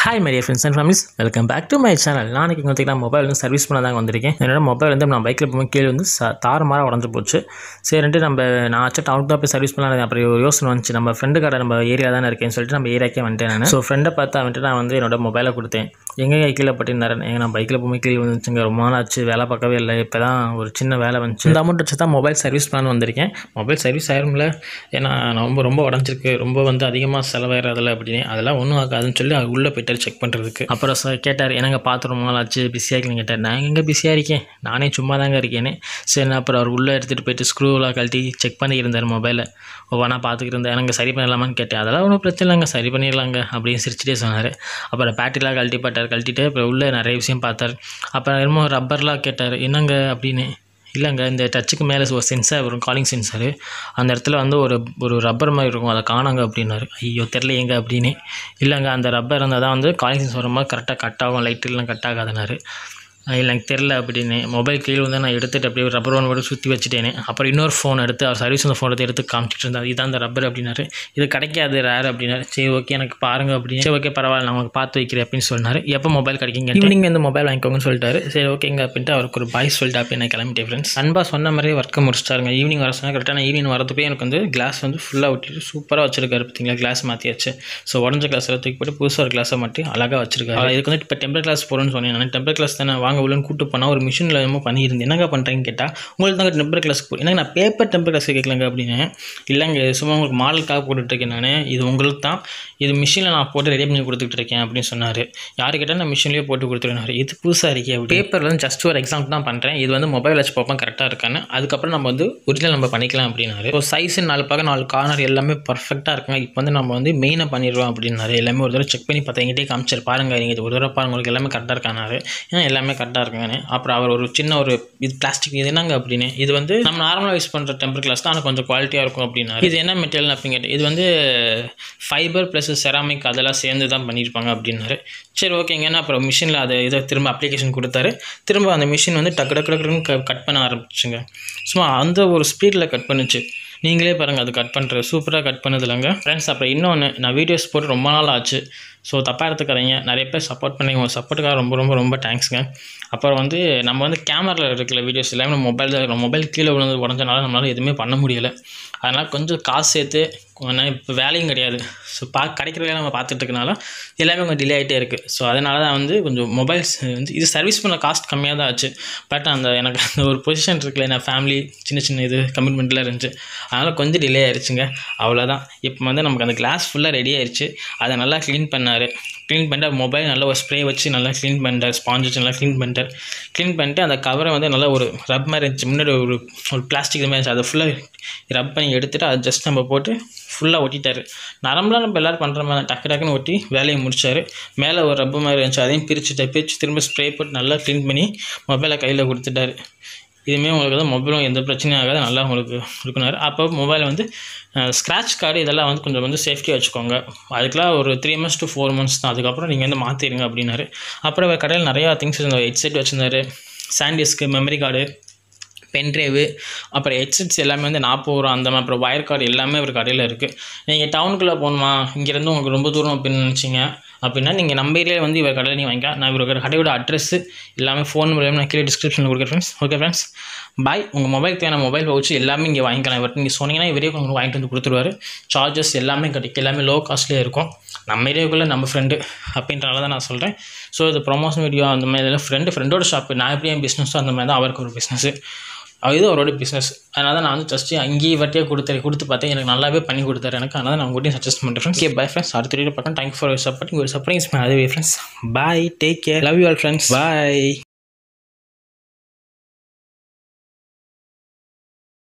Hi my dear friends and families, welcome back to my channel. நான் இங்க mobile வந்து service பண்ண தான் வந்திருக்கேன். என்னோட மொபைல் வந்து நான் பைக்ல போகும்போது கீழ வந்து தாறுமாறா உடைஞ்சு போச்சு. சரின்ட்டு நான் ஆச்சு டவுன் தான் போய் சர்வீஸ் பண்ணலாம். அப்புறம் ஒரு யோசனை வந்துச்சு, நம்ம ஃப்ரெண்டு கடை நம்ம ஏரியா தானே இருக்கேன்னு சொல்லிட்டு நம்ம ஏரியாக்கே வந்துட்டேன் நான். ஸோ ஃப்ரெண்டை பார்த்து அவன்ட்டு நான் வந்து என்னோட மொபைலை கொடுத்தேன். எங்கே கீழே பட்டிருந்தாரு, நான் பைக்கில் போகும்போது கீழே வந்துச்சுங்க. ரொம்ப நாள் ஆச்சு, வேலை பார்க்கவே இல்லை. இப்போ தான் ஒரு சின்ன வேலை வந்துச்சு. இந்த அமௌண்ட் வச்சு தான் மொபைல் சர்வீஸ் பண்ண வந்திருக்கேன். மொபைல் சர்வீஸ் ஆயிரும்ல, ஏன்னா ரொம்ப உடஞ்சிருக்கு, ரொம்ப வந்து அதிகமாக செலவாயிரதில்ல அப்படின்னு. அதெல்லாம் ஒன்றும் ஆகாதுன்னு சொல்லி அது உள்ளே போய்ட்டார் செக் பண்ணுறதுக்கு. அப்புறம் கேட்டார், என்னங்க பார்த்து ரொம்ப நாள் ஆச்சு, பிஸியாக இருக்கீங்க கேட்டார். நான் எங்கே பிஸியாக இருக்கேன், நானே சும்மா தாங்க இருக்கேன்னு. சரி, அப்புறம் அவர் உள்ளே எடுத்துகிட்டு போயிட்டு ஸ்க்ரூவெலாம் கழட்டி செக் பண்ணியிருந்தார் மொபைலை. ஒவ்வொன்றா பார்த்துக்கிட்டு இருந்தேன். எனக்கு சரி பண்ணிடலாமான்னு கேட்டேன். அதெல்லாம் ஒன்றும் பிரச்சனை இல்லைங்க, சரி பண்ணிடலாங்க அப்படின்னு சிரிச்சிட்டே சொன்னார். அப்புறம் பேட்டரிலாம் கழட்டிட்டு அப்புறம் உள்ளே நிறைய விஷயம் பார்த்தார். அப்புறம் என்னமோ ரப்பர்லாம் கேட்டார், என்னங்க அப்படின்னு. இல்லைங்க, இந்த டச்சுக்கு மேலே ஒரு சென்சார் வரும், காலிங் சென்சாரு, அந்த இடத்துல வந்து ஒரு ரப்பர் மாதிரி இருக்கும், அதை காணாங்க அப்படின்னாரு. ஐயோ தெரில எங்க அப்படின்னு. இல்லைங்க, அந்த ரப்பர் இருந்தால் தான் வந்து காலிங் சென்சார் வரும்போது கரெக்டாக கட் ஆகும், லைட்டுலாம் கட் ஆகாதுனாரு. இல்லை எனக்கு தெரில அப்படின்னு. மொபைல் கீழே வந்து நான் எடுத்துகிட்டு அப்படியே ஒரு ரப்பர் ஒன்று மட்டும் சுற்றி வச்சுட்டேனே. அப்புறம் இன்னொரு ஃபோன் எடுத்து அவர் சர்வீஸ் அந்த ஃபோன் எடுத்து காமிச்சிட்டு இருந்தார். இதுதான் அந்த ரப்பர் அப்படின்னாரு. இது கிடைக்காது, ரேர் அப்படின்னாரு. சரி ஓகே, எனக்கு பாருங்கள் அப்படின்னு. சரி ஓகே பரவாயில்ல, நான் உங்களுக்கு பார்த்து வைக்கிறேன் அப்படின்னு சொன்னார். எப்போ மொபைல் கிடைக்குங்க, ஈவினிங் இந்த மொபைல் வாங்கிக்கோங்கன்னு சொல்லிட்டாரு. சரி ஓகேங்க அப்படின்ட்டு அவருக்கு ஒரு பாய் சொல்லிட்டு அப்படி நான் கிளம்பிட்டேன் ஃப்ரெண்ட்ஸ். அன்பா சொன்ன மாதிரியே ஒர்க்கை முடிச்சிட்டாருங்க. ஈவினிங் வர சொன்னால் கரெக்டாக நான் ஈவினிங் வரதுப்பே எனக்கு வந்து கிளாஸ் வந்து ஃபுல்லாக ஒட்டிட்டு சூப்பராக வச்சிருக்காரு. பார்த்தீங்களா, கிளாஸ் மாற்றியாச்சு. ஸோ உடஞ்ச கிளாஸ் தூக்கி போட்டு புதுசாக ஒரு கிளாஸை மாட்டி அழகாக வச்சிருக்காரு. இதுக்கு வந்து இப்போ டெம்பர் கிளாஸ் போகிறேன்னு சொன்னேன். நான் டெம்பர் கிளாஸ் தானே வாங்க உள்ளன்னு கூப்பிட்டு போனால் ஒரு மிஷினில் என்னமோ பண்ணியிருந்தேன். என்னங்க பண்ணுறேன்னு கேட்டால், உங்களுக்கு தாங்க டெம்பர் கிளாஸ்க்கு போய் என்னங்க நான் பேப்பர் டெம்பர் கிளாஸ் கேட்கலங்க அப்படின்னு. இல்லைங்க, சும்மா உங்களுக்கு மாடலுக்காக போட்டுட்ருக்கேன் நான், இது உங்களுக்கு தான், இது மிஷினில் நான் போட்டு ரெடி பண்ணி கொடுத்துட்டு இருக்கேன் அப்படின்னு சொன்னார். யார் கேட்டால் நான் மிஷின்லேயே போட்டு கொடுத்துருனாரு. இது புதுசாக இருக்கே அப்படி. பேப்பரில் வந்து ஜஸ்ட் ஒரு எக்ஸாம் தான் பண்ணுறேன், இது வந்து மொபைல் வச்சு பார்ப்போம் கரெக்டாக இருக்கான்னு, அதுக்கப்புறம் நம்ம வந்து ஒரிஜினல் நம்ம பண்ணிக்கலாம் அப்படின்னாரு. ஸோ சைஸு 4 பக்கம் 4 கார்னர் எல்லாமே பர்ஃபெக்டாக இருக்குங்க. இப்போ வந்து நம்ம வந்து மெயினாக பண்ணிடுவோம் அப்படின்னாரு. எல்லாமே ஒரு தடவை செக் பண்ணி பார்த்தா எங்கிட்டே காமிச்சார், பாருங்கள் நீங்கள் ஒரு தடவை பாருங்கள், உங்களுக்கு எல்லாமே கரெக்டாக இருக்கானாரு. ஏன்னா எல்லாமே கரெக்டாக இருக்காங்க. அப்புறம் அவர் ஒரு சின்ன ஒரு இது பிளாஸ்டிக், இது என்னங்க அப்படின்னு. இது வந்து நம்ம நார்மலாக யூஸ் பண்ணுற டெம்பர் கிளாஸ் தான், ஆனால் கொஞ்சம் குவாலிட்டியாக இருக்கும் அப்படின்னா. இது என்ன மெட்டீரியல் அப்படின்னு கேட்டேன். இது வந்து ஃபைபர் ப்ளஸ் செராமிக் அதெல்லாம் சேர்ந்து தான் பண்ணியிருப்பாங்க அப்படின்னாரு. சரி ஓகேங்கன்னா அப்புறம் மிஷினில் அதை இதை திரும்ப அப்ளிகேஷன் கொடுத்தாரு. திரும்ப அந்த மிஷின் வந்து டக்குன்னு கட் பண்ண ஆரம்பிச்சுங்க. சும்மா அந்த ஒரு ஸ்பீடில் கட் பண்ணுச்சு. நீங்களே பாருங்கள், அது கட் பண்ணுறது சூப்பராக கட் பண்ணது இல்லைங்க ஃப்ரெண்ட்ஸ். அப்புறம் இன்னொன்று, நான் வீடியோஸ் போட்டு ரொம்ப நாள் ஆச்சு. ஸோ தப்பாக எடுத்துக்கிறீங்க, நிறைய பேர் சப்போர்ட் பண்ணி, உங்கள் சப்போர்ட்டுக்காக ரொம்ப தேங்க்ஸுங்க. அப்புறம் வந்து நம்ம வந்து கேமராவில் இருக்கிற வீடியோஸ் எல்லாமே நம்ம மொபைல் தான் இருக்கிறோம். மொபைல் கீழே விழுந்து உடஞ்சனால நம்மளால் எதுவுமே பண்ண முடியலை. அதனால் கொஞ்சம் காசு சேர்த்து, இப்போ வேலையும் கிடையாது, ஸோ கிடைக்கிற வேலை நம்ம பார்த்துட்டு இருக்கனால எல்லாமே கொஞ்சம் டிலே ஆகிட்டே இருக்குது. ஸோ அதனால தான் வந்து கொஞ்சம் மொபைல்ஸ் வந்து இது சர்வீஸ் பண்ண காஸ்ட் கம்மியாக தான் ஆச்சு. பட் எனக்கு அந்த ஒரு பொசிஷன் இருக்குல்ல, நான் ஃபேமிலி சின்ன இது கமிட்மெண்ட்லாம் இருந்துச்சு, அதனால் கொஞ்சம் டிலே ஆயிடுச்சுங்க, அவ்வளோதான். இப்போ வந்து நமக்கு அந்த கிளாஸ் ஃபுல்லாக ரெடி ஆயிடுச்சு. அதை நல்லா க்ளீன் பண்ணிட்டு மொபைல் நல்லா ஒரு ஸ்ப்ரே வச்சு நல்லா க்ளீன் பண்ணிட்டார், ஸ்பாஞ்ச் வச்சு நல்லா க்ளீன் பண்ணிட்டு அந்த கவரை வந்து நல்லா ஒரு ரப் மாதிரி இருந்துச்சு, முன்னாடி ஒரு பிளாஸ்டிக் மாதிரி இருந்துச்சு, அதை ஃபுல்லாக ரப் பண்ணி எடுத்துகிட்டு அதை ஜஸ்ட் நம்ம போட்டு ஃபுல்லாக ஒட்டிட்டார். நார்மலாக நம்ம எல்லோரும் பண்ணுற மாதிரி டக்குன்னு ஒட்டி வேலையை முடிச்சார். மேலே ஒரு ரப்பு மாதிரி இருந்துச்சு, அதையும் பிரித்து திரும்ப ஸ்ப்ரே போட்டு நல்லா க்ளீன் பண்ணி மொபைலை கையில் கொடுத்துட்டாரு. இதுவுமே உங்களுக்கு வந்து மொபைலும் எந்த பிரச்சனையும் ஆகாது, நல்லா உங்களுக்கு இருக்குனாரு. அப்போ மொபைல் வந்து ஸ்க்ராட்ச் கார்டு இதெல்லாம் வந்து கொஞ்சம் வந்து சேஃப்டியாக வச்சுக்கோங்க, அதுக்கெலாம் ஒரு 3 months to 4 months தான், அதுக்கப்புறம் நீங்கள் வந்து மாற்றிடுங்க அப்படின்னாரு. அப்புறம் கடையில் நிறையா திங்ஸ் இருந்தார், ஹெட்செட் வச்சுருந்தார், சாண்டிஸ்க்கு, மெமரி கார்டு, பென்ட்ரைவு, அப்புறம் ஹெட்செட்ஸ் எல்லாமே வந்து 40 ரூபா அந்த மாதிரி. அப்புறம் வயர் கார்டு எல்லாமே ஒரு கடையில் இருக்குது. நீங்கள் டவுனுக்குள்ளே போகணுமா, இங்கேருந்து உங்களுக்கு ரொம்ப தூரம் அப்படின்னு நினச்சிங்க அப்படின்னா நீங்கள் நம்ம ஏரியாவில் வந்து இவர் கடையில் நீங்கள் வாங்கிக்கலாம். நான் இவரோட கடையோட அட்ரெஸ்ஸு எல்லாமே ஃபோன் மூலியமாக நான் கீழே டிஸ்கிரிப்ஷனில் கொடுக்குறேன் ஃப்ரெண்ட்ஸ். ஓகே ஃப்ரெண்ட்ஸ், பாய். உங்கள் மொபைலுக்கு தேவையான மொபைல் பவுச்சு எல்லாமே இங்கே வாங்கிக்கலாம். இவர்கிட்ட நீங்கள் சொன்னீங்கன்னா இவரே உங்களுக்கு வாங்கிட்டு வந்து கொடுத்துருவாரு. சார்ஜஸ் எல்லாமே கிடைக்கும், எல்லாமே லோ காஸ்ட்லேயே இருக்கும். நம்ம ஏரியாவுக்குள்ளே நம்ம ஃப்ரெண்டு அப்படின்றனால தான் நான் சொல்கிறேன். ஸோ இது ப்ரொமோஷன் வீடியோ அந்த மாதிரி இதெல்லாம் ஃப்ரெண்டோட ஷாப்பு, நான் எப்படி என் பிஸ்னஸோ அந்த மாதிரி தான் அவருக்கு ஒரு பிஸ்னஸ்ஸு, இது அவரோட பிஸ்னஸ். அதனால தான் நான் வந்து ஜஸ்ட்டு அங்கேயே வட்டியாக கொடுத்து பார்த்தேன், எனக்கு நல்லாவே பண்ணி கொடுத்தாரு எனக்கு. அதனால் நான் உங்கள்கிட்ட சஜஸ்ட் பண்ணுறேன் ஃப்ரெண்ட்ஸ். ஓகே பை ஃப்ரெண்ட்ஸ், அடுத்த வீடியோ பார்க்கலாம். Thank you for your support. உங்கள் சப்போர்ட்டிங் அதே friends. Bye, take care, love you all friends, bye.